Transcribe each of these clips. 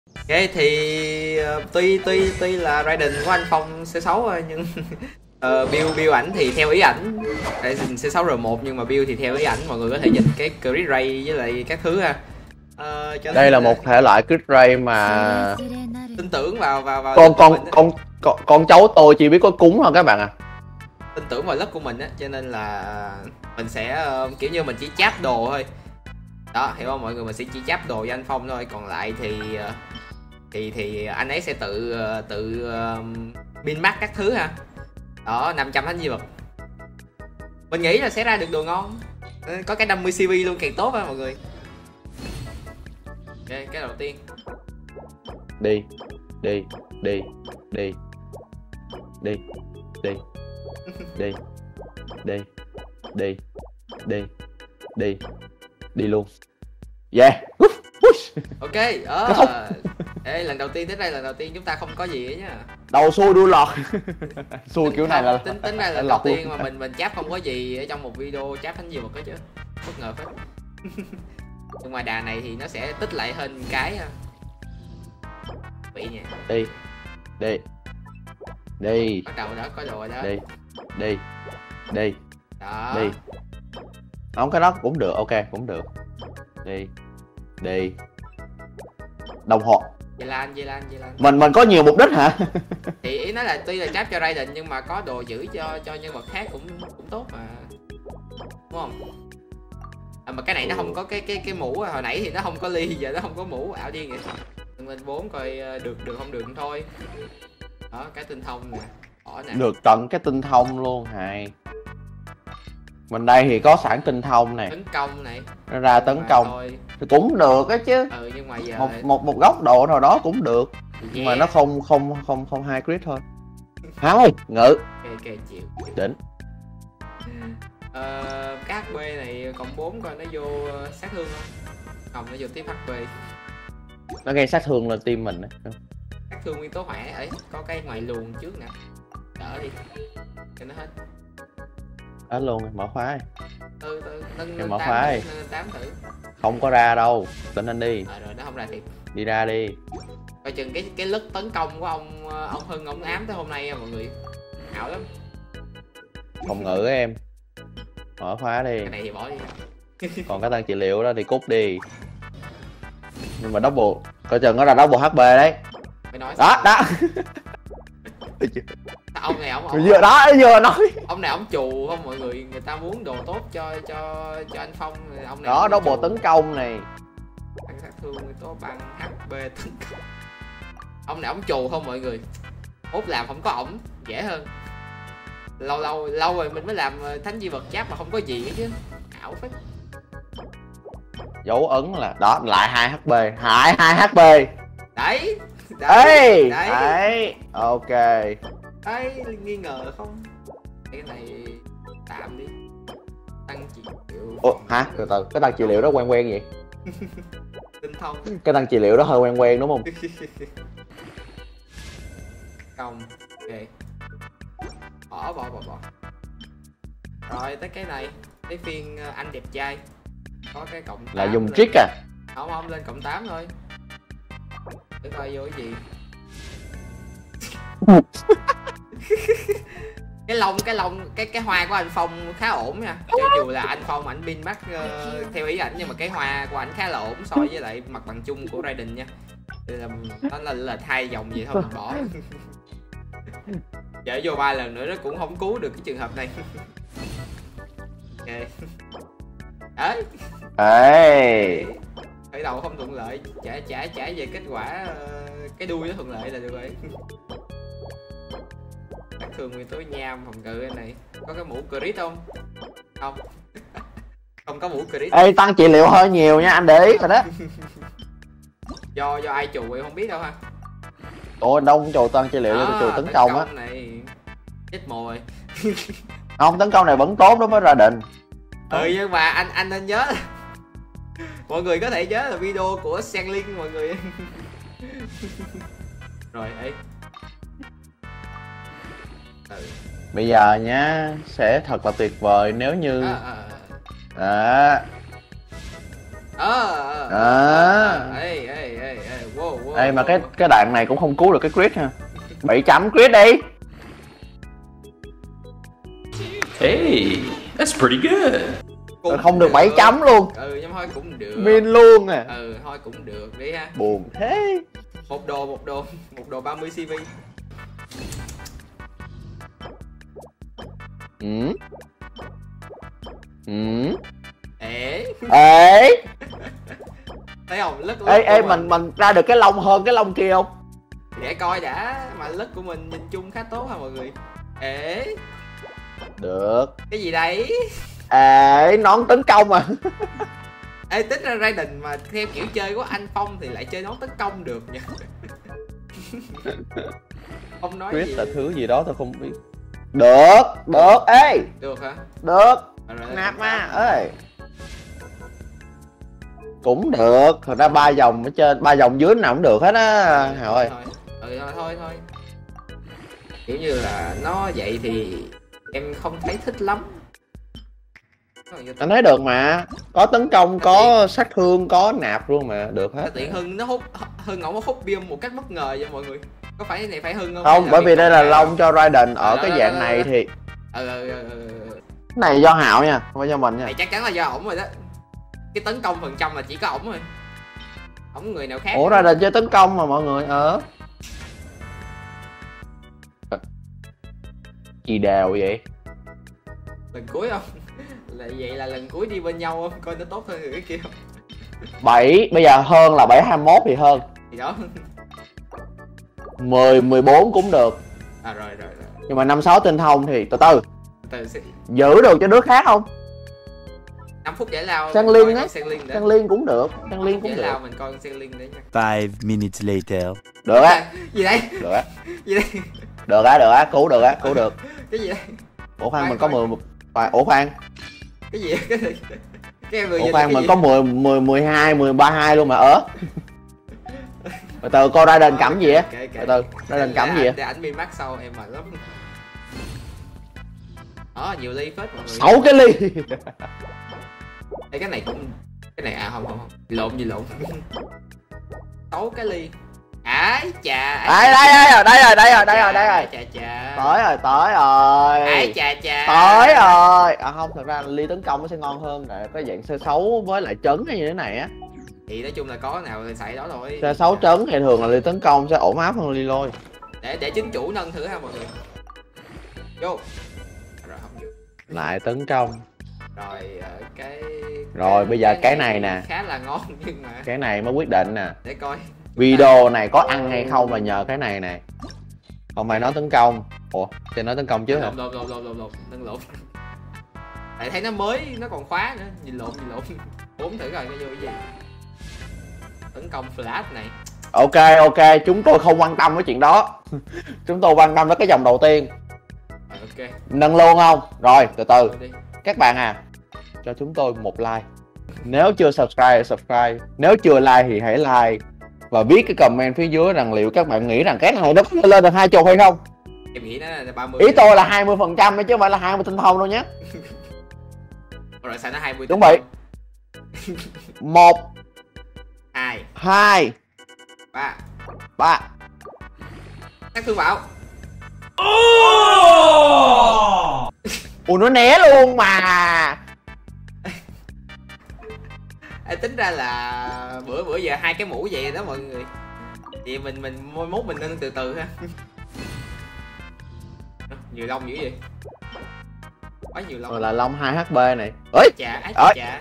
Ok thì tuy là Raiden của anh Phong C6 thôi nhưng build ảnh thì theo ý ảnh. Raiden C6R1 nhưng mà build thì theo ý ảnh, mọi người có thể dịch cái crit ray với lại các thứ ha. Cho Đây nên là một thể loại crit ray mà tin tưởng vào lớp con của con mình á. con cháu tôi chỉ biết có cúng thôi các bạn à. Tin tưởng vào lớp của mình á, cho nên là mình sẽ kiểu như mình chỉ cháp đồ thôi. Đó, hiểu không mọi người, mình sẽ chỉ cháp đồ với anh Phong thôi, còn lại thì anh ấy sẽ tự min max các thứ ha. Đó, 500 thánh di vật. Mình nghĩ là sẽ ra được đồ ngon. Có cái 50 CV luôn càng tốt ha mọi người. Ok, cái đầu tiên. Đi đi đi đi đi đi đi đi đi đi đi đi luôn. Yeah. Ok, Kết thúc. ê, lần đầu tiên đến đây, lần đầu tiên chúng ta không có gì ấy nhá. Đầu xui đuôi lọt. Xui kiểu này là tính ra lần đầu tiên mà mình cháp không có gì ở trong một video cháp thánh nhiều một cái chứ. Bất ngờ phết. Nhưng mà đà này thì nó sẽ tích lại hơn cái ha. Bị nha. Đi đi đi Bắt đầu đó, có đồ rồi đó. đi đi đi Đó. đi. Không, cái đó cũng được, ok cũng được. Đi đi đồng hồ. Dây lan. Mình có nhiều mục đích hả? Thì ý nói là tuy là cháp cho Raiden nhưng mà có đồ giữ cho nhân vật khác cũng tốt mà, đúng không? Mà cái này nó không có cái mũ, hồi nãy thì nó không có ly, giờ nó không có mũ, ảo điên vậy. Lên 4 coi được không được thôi. Đó, cái tinh thông nè, bỏ nè. Được tận cái tinh thông luôn hài. Mình đây thì có sẵn tinh thông này, Tấn công này, nó ra tấn công thôi. thì cũng được á chứ. Nhưng mà giờ một góc độ nào đó cũng được. Nhưng mà nó không hai crit thôi. Hai ngự. Ok, chịu. Đỉnh. Cái HP này cộng 4 coi nó vô sát thương không? Không, nó vô tiếp HP. Nó gây sát thương lên team mình á. Sát thương nguyên tố hỏa ấy, có cái ngoài luồng trước nè. Đỡ đi cho nó hết. Hết luôn, mở khóa đi. Nâng mở khóa đi. 8 thử. Không có ra đâu, tỉnh anh đi. Rồi nó không ra thiệt. Đi ra đi. Coi chừng cái lướt tấn công của ông Hưng, ông ám tới hôm nay nha mọi người. Ảo lắm. Phòng ngự em. Mở khóa đi. Cái này thì bỏ đi. Còn cái tăng trị liệu đó thì cút đi. Nhưng mà double, coi chừng nó là double HP đấy. Mày nói đó đó. Ông này vừa nói ông này ông chù không mọi người, người ta muốn đồ tốt cho anh Phong. Ông này đó double tấn công này, tăng sát thương tố bằng HP tấn công. Ông này ông chù không mọi người, Út làm không có ổng dễ hơn. Lâu rồi mình mới làm thánh di vật cháp mà không có gì hết chứ, ảo phết. dấu ấn là đó, lại 2 HP, hại 2 HP đấy. Đấy ok. Đấy, nghi ngờ không? Cái này tạm đi. Tăng trị liệu. Ủa hả, từ từ, cái tăng trị liệu đó quen vậy? Tinh thông. Cái tăng trị liệu đó hơi quen đúng không? Công. Ok, bỏ. Rồi tới cái này, cái phiên anh đẹp trai có cái cộng 8 là dùng lên. trick à? Không lên cộng 8 thôi. Để coi vô cái gì. cái hoa của anh Phong khá ổn nha, cho dù là anh Phong ảnh pin bắt theo ý ảnh, nhưng mà cái hoa của ảnh khá là ổn so với lại mặt bằng chung của Raiden nha. Thì là nó là 2 dòng gì thôi mình bỏ. Giờ vô 3 lần nữa nó cũng không cứu được cái trường hợp này. Ok. Đấy. Khởi đầu không thuận lợi, trả về kết quả cái đuôi nó thuận lợi là được rồi. Sát thương nguyên tố nham, phòng ngự này. Có cái mũ crit không? Không. Không có mũ crit. Ê, tăng trị liệu hơi nhiều nha, anh để ý rồi đó. Do ai chù em không biết đâu ha. Ủa đâu cũng chù tăng trị liệu, cho chù tấn công á. Này chết mồi. Không, tấn công này vẫn tốt đối với Raiden. Nhưng mà anh nên nhớ là mọi người có thể nhớ là video của Sandling mọi người. Rồi ấy. Bây giờ nhá, sẽ thật là tuyệt vời nếu như Wow. Ê mà cái đoạn này cũng không cứu được cái crit ha. 7 chấm crit đi. Hey, that's pretty good. Không được 7 chấm luôn. Nhưng thôi cũng được. Min luôn à. Thôi cũng được đi ha. Buồn thế. Một đồ 30 CV. Ê. Thấy không? Lứt Ê mình ra được cái lông hơn cái lông kia không? Để coi đã, mà lứt của mình nhìn chung khá tốt ha mọi người. Ê. Được. Cái gì đấy? Ê, nón tấn công à. Ê, tính ra Raiden mà theo kiểu chơi của anh Phong thì lại chơi nón tấn công được nha. Không nói Chris gì. là thứ gì đó tôi không biết. Được, ê. Được hả? Được. Rồi, Nạp mà, ê. Cũng được, thật ra 3 vòng ở trên, 3 vòng dưới nào cũng được hết á. Thôi. Thôi. Kiểu như là nó vậy thì em không thấy thích lắm. Anh thấy được mà, có tấn công, có sát thương, có nạp luôn mà, được hết. Tiện Hưng nó hút, Hưng ổng hút biom một cách bất ngờ vậy mọi người. Có phải này phải Hưng không? Không, bởi vì đây là lông cho Raiden ở cái dạng này thì cái này do Hạo nha, không phải do mình nha. Này chắc chắn là do ổng rồi đó. Cái tấn công phần trăm là chỉ có ổng thôi. Ổng người nào khác. Ủa Raiden chơi tấn công mà mọi người Gì đèo vậy? Lần cuối không? Là vậy là lần cuối đi bên nhau không? Coi nó tốt hơn người cái kia không? 7, bây giờ hơn là 7-21 thì hơn. Thì đó. 10-14 cũng được. Rồi. Nhưng mà 5-6 tinh thông thì từ sẽ... giữ được cho đứa khác không? 5 phút giải lao. Sang Liên á. Sang Liên cũng được. Sang Liên cũng giải được. lao mình coi Sang Liên đấy nha. 5 minutes later. Được á. Gì đây? Được á. Gì đây? Được á, cứu được. Cái gì đây? Ủa khoan mình có 10. Ủa khoan. Cái gì? Cái người Ủa khoan mình có 12 13 luôn mà từ cô Raiden cắm gì á? Từ Raiden cắm gì á? Để ảnh bị mắc sau em mệt lắm. Nhiều ly phết mọi người. 6 cái ly. Ê, cái này không. Lộn 6 cái ly. Ái chà. Đây rồi. Chà. Tới rồi. Ái chà. Tới rồi. Không, thật ra ly tấn công nó sẽ ngon hơn để có dạng C6 với lại trấn hay như thế này á. Thì nói chung là có nào thì xài đó thôi. C6 trấn thì thường là ly tấn công sẽ ổn áp hơn ly lôi. Để chính chủ nâng thử ha mọi người. Vô. Rồi không được. Lại tấn công. Rồi bây giờ cái này nè. Khá là ngon nhưng mà cái này mới quyết định nè. Để coi. Video này có ăn hay không là nhờ cái này nè. Không phải nói tấn công. Ủa, thì nói tấn công chứ hả? Lộn. Tại thấy nó mới, nó còn khóa nữa. Nhìn lộn. Bốn thử coi cái vô cái gì. Tấn công flash này. Ok, chúng tôi không quan tâm với chuyện đó. Chúng tôi quan tâm với cái dòng đầu tiên. Ok. Nâng luôn không? Rồi, từ. Các bạn cho chúng tôi một like. Nếu chưa subscribe. Nếu chưa like thì hãy like. Và viết cái comment phía dưới rằng liệu các bạn nghĩ rằng cái này nó có lên được 20 hay không? Em nghĩ nó là 30. Ý tôi là 20% chứ không phải là 20 tinh thông đâu nhé. Rồi sao nó 20? Chuẩn bị. 1 2 3. Các thương bảo. Ủa nó né luôn mà. Tính ra là bữa giờ 2 cái mũ vậy đó mọi người. Vậy mình môi mốt mình nên từ ha. Nhiều lông dữ vậy. Quá nhiều lông. Rồi là lông 2 HP này. Ấy. Chà. Ái chà.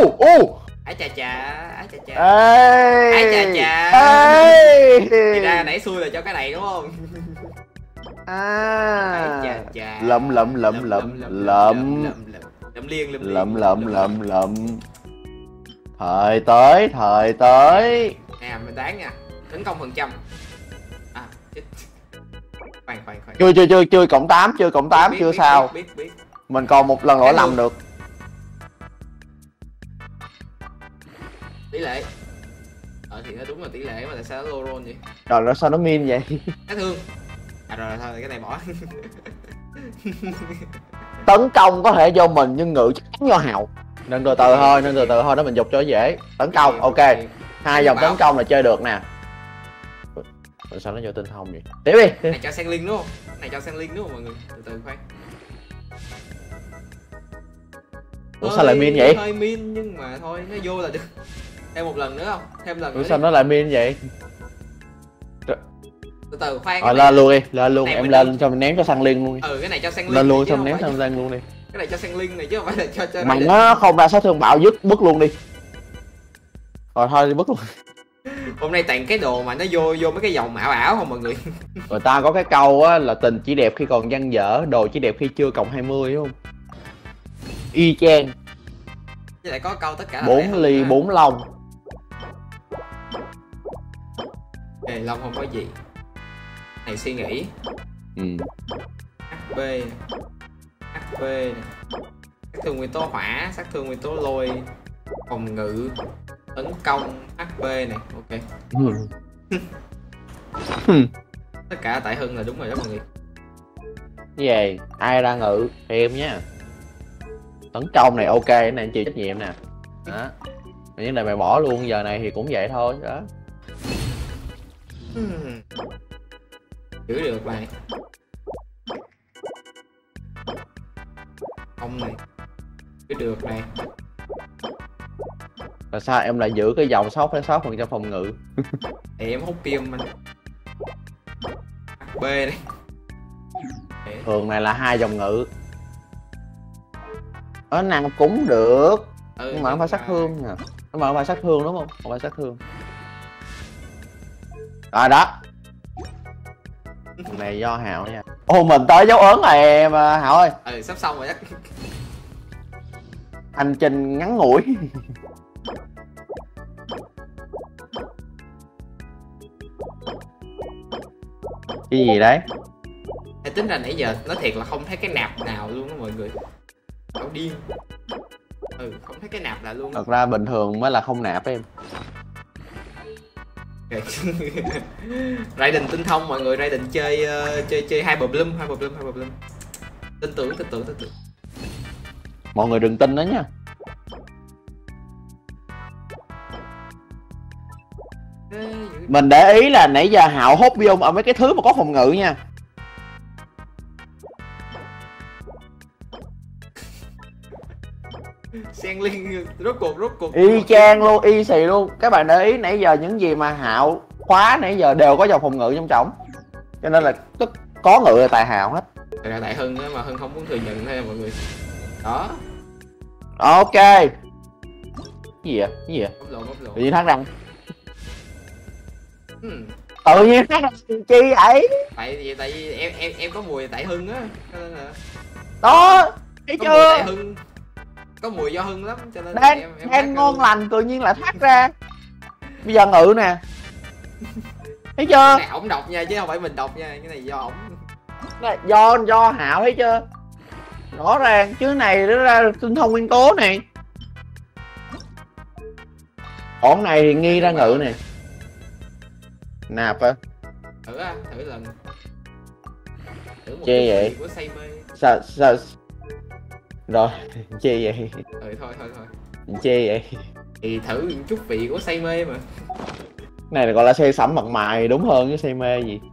Thì ra nãy xui là cho cái này đúng không? Lậm. Thời tới. Nè mình đoán nha. Tấn công phần trăm. Khoan. Chưa cộng 8, chưa sao. Biết. Mình còn một lần nữa làm được. Tỷ lệ. Thì nó đúng là tỷ lệ mà tại sao nó low roll vậy? Rồi nó sao nó min vậy? Sát thương. Rồi thôi cái này bỏ. Tấn công có thể do mình nhưng ngự chắc chắn do Hào. Nâng từ từ thôi, nâng từ từ thôi, để mình dục cho dễ. Tấn công, ok. Hai dòng tấn công là chơi được nè. Sao nó vô tinh thông vậy? Tiếp đi. Này cho sang liên đúng không? Này cho sang liên đúng không mọi người? Từ từ khoan. Ủa sao lại min vậy? Hơi min nhưng mà thôi, nó vô là được. Thêm một lần nữa không? Thêm lần nữa. Ủa sao nó lại min vậy? Từ từ khoan. Rồi lên luôn đi, lên luôn, em lên cho mình ném cho sang liên luôn đi. Cái này cho sang liên. Lên luôn xong ném sang liên luôn đi. Cái này cho sang liên này chứ không phải là cho Mà nó không ra sát thương bạo dứt bứt luôn đi. Rồi thôi đi bứt luôn. Hôm nay toàn cái đồ mà nó vô mấy cái dòng ảo ảo không mọi người. Người ta có cái câu á là tình chỉ đẹp khi còn dang dở, đồ chỉ đẹp khi chưa cộng 20 đúng không? Y chang. Với lại có câu tất cả là 4 ly 4 lông. Ê, lông không có gì. Này suy nghĩ. HP nè. HP nè. Sát thương nguyên tố hỏa, sát thương nguyên tố lôi, phòng ngự, tấn công, HP này, ok. Tất cả tại Hưng là đúng rồi đó mọi người. Cái gì? Ai ra ngự thì em nhé. Tấn công này ok, cái này anh chịu trách nhiệm nè. Đó. Những này mày bỏ luôn giờ này thì cũng vậy thôi đó. Giữ được này. Không này. Giữ được này. Là sao em lại giữ cái dòng 6,6% phòng ngự? Thì em hút kim anh. B đi. Thường này là 2 dòng ngự. Ở nào cũng được. Nhưng mà không phải sát thương nè. Nhưng mà không phải sát thương đúng không? Không phải sát thương. Rồi đó. Này do Hạo nha. Ồ mình tới dấu ấn rồi em Hạo ơi. Sắp xong rồi đó. Hành trình ngắn ngủi. Cái gì đấy? Em tính ra nãy giờ nói thiệt là không thấy cái nạp nào luôn đó mọi người. Đau điên. Không thấy cái nạp nào luôn. Thật ra bình thường mới là không nạp em. Raiden tinh thông mọi người, Raiden chơi hai bờ bloom. Tin tưởng. Mọi người đừng tin đó nha. Mình để ý là nãy giờ Hạo hốt biome ở mấy cái thứ mà có phòng ngự nha. Sen liên rốt cuộc Y chang luôn, y xì luôn. Các bạn để ý nãy giờ những gì mà Hạo khóa nãy giờ đều có dòng phòng ngự trong trọng. Cho nên là tức có ngự là tại Hạo hết. Là tại Hưng á, mà Hưng không muốn thừa nhận thôi mọi người. Đó. Ok. Cái gì vậy? Bóc lộn. Tự nhiên thắng răng. Tự nhiên thắng răng chi vậy? Tại vì em có mùi tại Hưng á, cho nên là đó, thấy có chưa? Mùi tại Hưng. Có mùi do Hưng lắm cho nên đang ngon lành tự nhiên lại thoát ra. Bây giờ ngự nè. Thấy chưa? Cái này ổng đọc nha chứ không phải mình đọc nha, cái này do ổng. Này, do Hạo thấy chưa? Rõ ràng chứ này nó ra tinh thông nguyên tố này. Ổn này thì nghi ra ngự nè. Nạp á. Thử lần. Thử một chê vậy của say mê. Sao rồi chê vậy? Thôi Chê vậy? Thì thử một chút vị của say mê mà. Này là gọi là say sẩm mặt mày đúng hơn chứ say mê gì.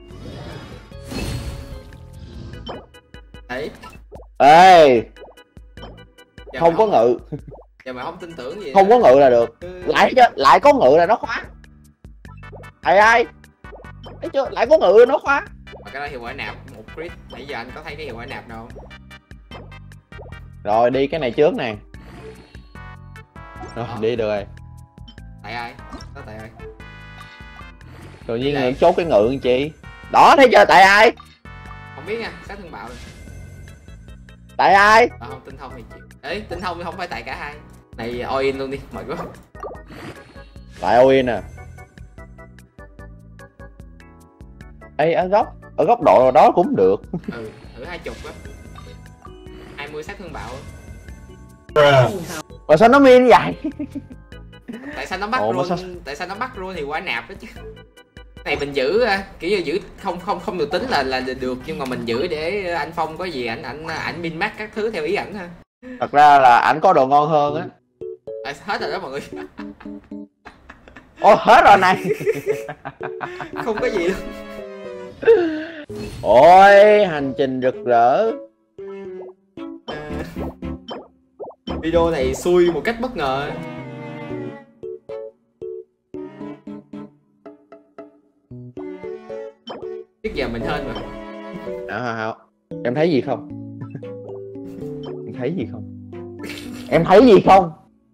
Đấy. Ê không có ngự. Giờ mà không tin tưởng gì không có ngự là được. Lại có ngự là nó khóa. Ai thấy chưa, lại có ngự nó khóa. Mà cái đó hiệu quả nạp một crit. Nãy giờ anh có thấy cái hiệu quả nạp đâu không? Rồi đi cái này trước nè. Rồi đi được rồi. Tại ai? Đó tại ai? Tự nhiên chốt cái ngự làm chi. Đó thấy chưa, tại ai? Không biết nha, sát thương bạo rồi. Tại ai? Không, tinh thông thì chịu. Ê, tinh thông thì không phải tại cả hai. Này all in luôn đi, mệt quá. Tại all in à. Ê ở góc độ đó cũng được. Thử 20 á. 20 sát thương bạo. Mà sao nó min vậy? Tại sao nó bắt luôn? Tại sao nó bắt luôn thì quả nạp đó chứ. Này mình giữ kiểu như giữ không được tính là được, nhưng mà mình giữ để anh Phong có gì ảnh min max các thứ theo ý ảnh ha. Thật ra là ảnh có đồ ngon hơn á. À, hết rồi đó mọi người. Ô hết rồi này. Không có gì đâu. Ôi hành trình rực rỡ. Video này xui một cách bất ngờ. Trước giờ mình hên mà. Hảo, em thấy gì không? Em thấy gì không? Em thấy gì không?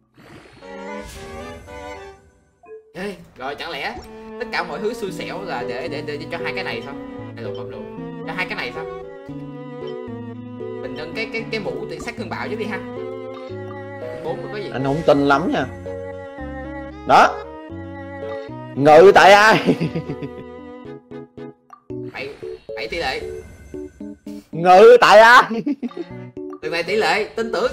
Ê, rồi chẳng lẽ tất cả mọi thứ xui xẻo là để cho hai cái này sao? Hay lộn cho hai cái này sao? Mình nâng cái mũ thì sát thương bạo chứ đi ha. 4 có gì? Anh không tin lắm nha. Đó. Ngự tại ai? 7 tỷ lệ. Ngự tại ai? Lần này tỷ lệ, tin tưởng.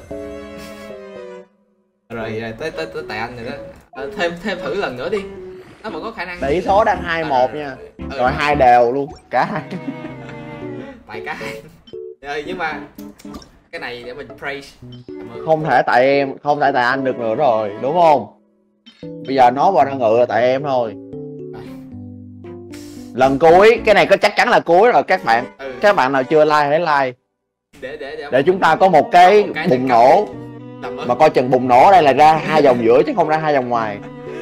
Rồi tới tại anh rồi đó. Thêm thử lần nữa đi. Nó vẫn có khả năng. Tỷ số đang 2-1 nha. Ừ. Rồi hai đều luôn, cả hai. Tại cả hai. Rồi nhưng mà cái này để mình praise. Không thể tại em, không thể tại anh được nữa rồi, đúng không? Bây giờ nó vào đang ngự là tại em thôi. Lần cuối, cái này có chắc chắn là cuối rồi các bạn. Các bạn nào chưa like hãy like. Để chúng ta có một cái bùng nổ. Mà coi chừng bùng nổ đây là ra 2 vòng giữa chứ không ra 2 vòng ngoài.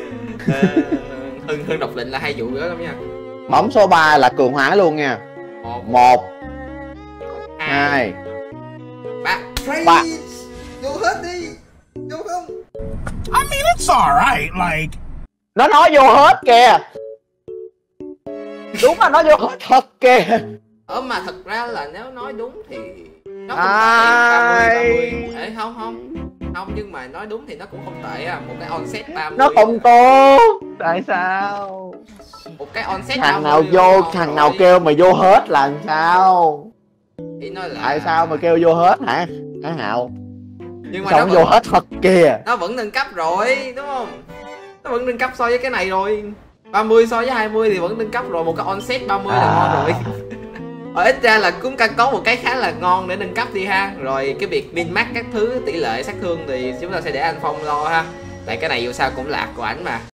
Hưng độc lệnh là 2 vụ nữa lắm nha. Bấm số 3 là cường hóa luôn nha. 1 2 3. Vô hết đi. Vô không? I mean, it's alright, like... Nó nói vô hết kìa. Đúng là nó vô hết thật kìa. Mà thật ra là nếu nói đúng thì nó không tệ. 30. Ê, không nhưng mà nói đúng thì nó cũng không tệ à. Một cái onset 30. Nó không tốt. Tại sao? Một cái onset thằng nào vô, thằng nào kêu mà vô hết là làm sao? Thì nói là... Tại sao mà kêu vô hết hả? Hả Hạo? Nhưng mà sao nó vô hết thật kìa. Nó vẫn nâng cấp rồi, đúng không? Nó vẫn nâng cấp so với cái này rồi. 30 so với 20 thì vẫn nâng cấp rồi. Một cái onset 30 là ngon rồi. Ít ra là cũng có một cái khá là ngon để nâng cấp đi ha. Rồi cái việc min max các thứ tỷ lệ sát thương thì chúng ta sẽ để anh Phong lo ha. Tại cái này dù sao cũng là của ảnh mà.